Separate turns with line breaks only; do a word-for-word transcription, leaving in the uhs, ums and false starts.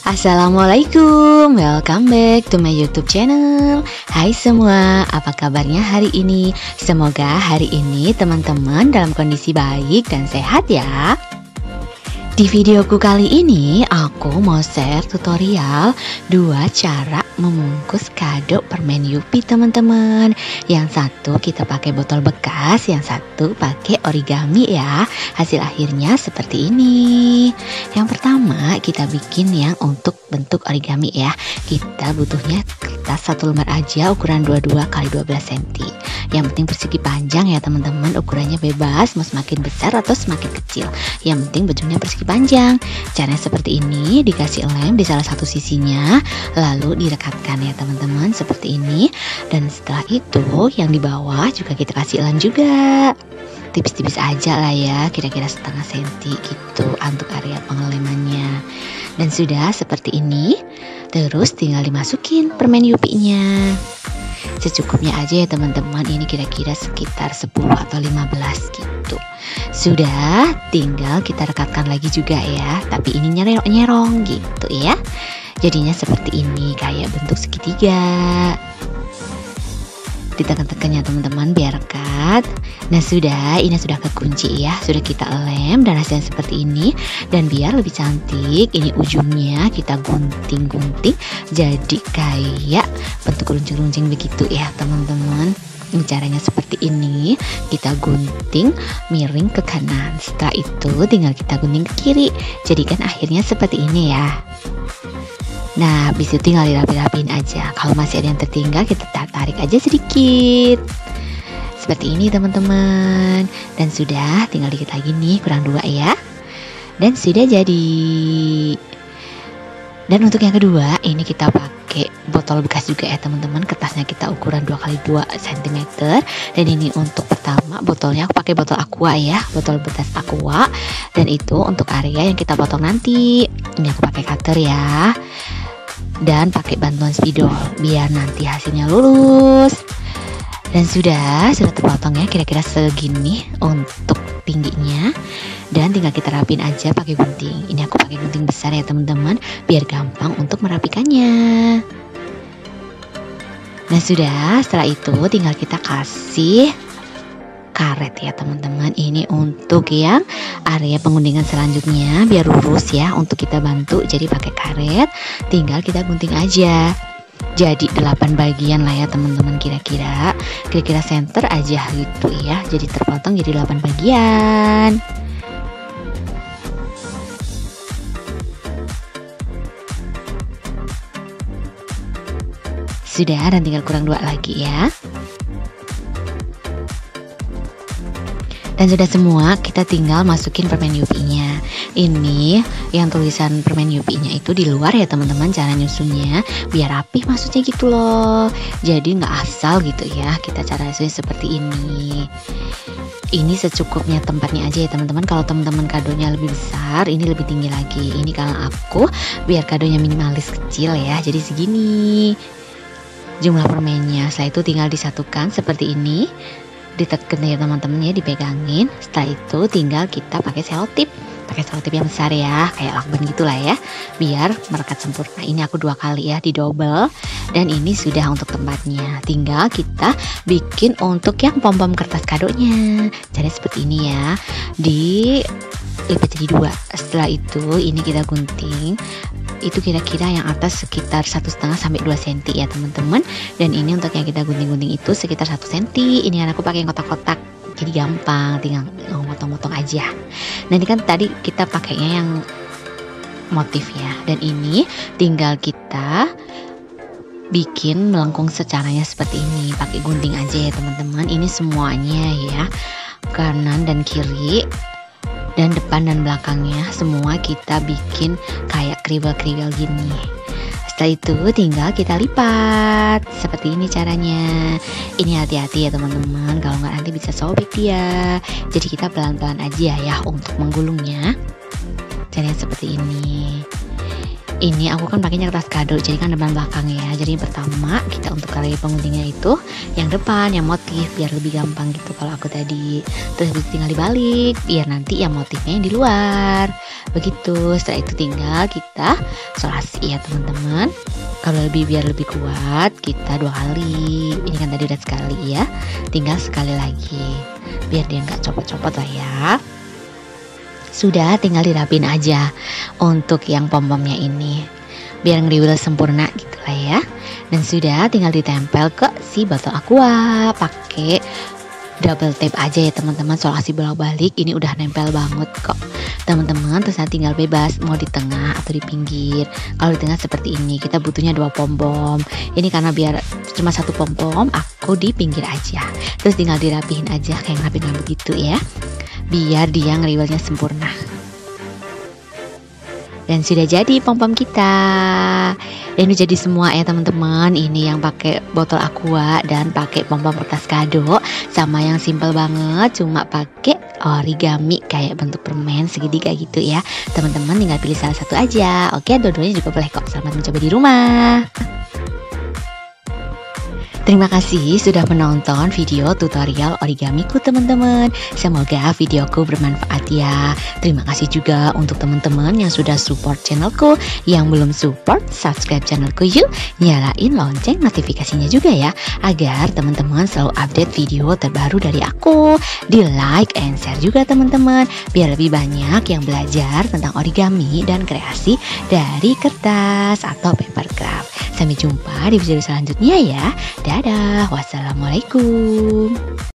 Assalamualaikum, welcome back to my YouTube channel. Hai semua, apa kabarnya hari ini? Semoga hari ini teman-teman dalam kondisi baik dan sehat ya. Di videoku kali ini aku mau share tutorial dua cara membungkus kado permen Yupi teman-teman. Yang satu kita pakai botol bekas, yang satu pakai origami ya. Hasil akhirnya seperti ini. Yang pertama kita bikin yang untuk bentuk origami ya. Kita butuhnya kertas satu lembar aja, ukuran dua puluh dua kali dua belas sentimeter. Yang penting persegi panjang ya teman-teman, ukurannya bebas mau semakin besar atau semakin kecil. Yang penting bentuknya persegi panjang. Caranya seperti ini, dikasih lem di salah satu sisinya, lalu direkatkan ya teman-teman seperti ini. Dan setelah itu yang di bawah juga kita kasih lem juga. Tipis-tipis aja lah ya, kira-kira setengah senti gitu untuk area pengelemannya. Dan sudah seperti ini. Terus tinggal dimasukin permen Yupinya. Secukupnya aja ya teman-teman, ini kira-kira sekitar sepuluh atau lima belas gitu. Sudah, tinggal kita rekatkan lagi juga ya, tapi ini nyerong-nyerong gitu ya. Jadinya seperti ini, kayak bentuk segitiga. Ditekan-tekan ya teman-teman biar rekat. Nah sudah, ini sudah kekunci ya, sudah kita lem dan hasilnya seperti ini. Dan biar lebih cantik, ini ujungnya kita gunting-gunting jadi kayak bentuk runcing-runcing begitu ya teman-teman. Ini caranya seperti ini, kita gunting miring ke kanan. Setelah itu tinggal kita gunting ke kiri, jadikan akhirnya seperti ini ya. Nah, habis itu tinggal dirapi-rapiin aja. Kalau masih ada yang tertinggal, kita tarik aja sedikit. Seperti ini teman-teman. Dan sudah, tinggal dikit lagi nih, kurang dua ya. Dan sudah jadi. Dan untuk yang kedua, ini kita pakai botol bekas juga ya teman-teman. Kertasnya kita ukuran dua kali dua sentimeter. Dan ini untuk pertama, botolnya aku pakai botol aqua ya, botol bekas aqua. Dan itu untuk area yang kita potong nanti. Ini aku pakai cutter ya. Dan pakai bantuan spidol biar nanti hasilnya lurus. Dan sudah sudah terpotong ya, kira-kira segini untuk tingginya. Dan tinggal kita rapin aja pakai gunting. Ini aku pakai gunting besar ya teman-teman, biar gampang untuk merapikannya. Nah sudah, setelah itu tinggal kita kasih karet ya teman-teman. Ini untuk yang area pengguntingan selanjutnya biar lurus ya, untuk kita bantu. Jadi pakai karet, tinggal kita gunting aja. Jadi delapan bagian lah ya teman-teman, kira-kira kira-kira center aja gitu ya. Jadi terpotong jadi delapan bagian. Sudah, dan tinggal kurang dua lagi ya. Dan sudah semua, kita tinggal masukin permen Yupinya. Ini yang tulisan permen Yupinya itu di luar ya teman-teman, cara nyusunnya biar rapih masuknya gitu loh. Jadi nggak asal gitu ya, kita cara nyusunnya seperti ini. Ini secukupnya tempatnya aja ya teman-teman. Kalau teman-teman kadonya lebih besar, ini lebih tinggi lagi. Ini kalau aku biar kadonya minimalis kecil ya, jadi segini jumlah permennya. Setelah itu tinggal disatukan seperti ini. Ditekan ya teman-teman ya, dipegangin. Setelah itu tinggal kita pakai selotip, pakai selotip yang besar ya, kayak lakban gitulah ya, biar merekat sempurna. Ini aku dua kali ya, di double. Dan ini sudah untuk tempatnya. Tinggal kita bikin untuk yang pom-pom kertas kadonya. Caranya seperti ini ya, dilipat jadi dua. Setelah itu ini kita gunting. Itu kira-kira yang atas sekitar satu setengah sampai dua senti ya teman-teman. Dan ini untuk yang kita gunting-gunting itu sekitar satu senti. Ini kan aku pakai kotak-kotak, jadi gampang, tinggal motong-motong aja. Nah ini kan tadi kita pakainya yang motif ya. Dan ini tinggal kita bikin melengkung secaranya seperti ini, pakai gunting aja ya teman-teman. Ini semuanya ya, kanan dan kiri, dan depan dan belakangnya semua kita bikin kayak kriwel-kriwel gini. Setelah itu tinggal kita lipat seperti ini caranya. Ini hati-hati ya teman-teman, kalau nggak nanti bisa sobek dia. Jadi kita pelan-pelan aja ya untuk menggulungnya. Caranya seperti ini. Ini aku kan pakainya kertas kado, jadi kan depan belakang ya. Jadi pertama kita untuk kali penguntingnya itu yang depan, yang motif biar lebih gampang gitu kalau aku tadi. Terus tinggal dibalik biar nanti yang motifnya yang di luar. Begitu. Setelah itu tinggal kita solasi ya teman-teman. Kalau lebih biar lebih kuat kita dua kali. Ini kan tadi udah sekali ya. Tinggal sekali lagi. Biar dia nggak copot-copot lah ya. Sudah, tinggal dirapin aja untuk yang pom-pomnya ini biar ngeriwil sempurna gitu lah ya. Dan sudah tinggal ditempel ke si botol aqua pakai double tape aja ya teman-teman. Solasi bolak-balik ini udah nempel banget kok teman-teman. Terus nanti tinggal bebas mau di tengah atau di pinggir. Kalau di tengah seperti ini kita butuhnya dua pom-pom. Ini karena biar cuma satu pom-pom, aku di pinggir aja. Terus tinggal dirapihin aja kayak rapin begitu ya, biar dia ngeriwilnya sempurna. Dan sudah jadi pom-pom kita. Dan ini jadi semua ya teman-teman. Ini yang pakai botol aqua dan pakai pom-pom kertas kado, sama yang simple banget cuma pakai origami kayak bentuk permen segitiga gitu ya. Teman-teman tinggal pilih salah satu aja. Oke, dua-duanya juga boleh kok. Selamat mencoba di rumah. Terima kasih sudah menonton video tutorial origamiku teman-teman. Semoga videoku bermanfaat ya. Terima kasih juga untuk teman-teman yang sudah support channelku. Yang belum support, subscribe channelku yuk. Nyalain lonceng notifikasinya juga ya, agar teman-teman selalu update video terbaru dari aku. Di like and share juga teman-teman, biar lebih banyak yang belajar tentang origami dan kreasi dari kertas atau paper craft. Sampai jumpa di video selanjutnya ya. Dadah, wassalamualaikum.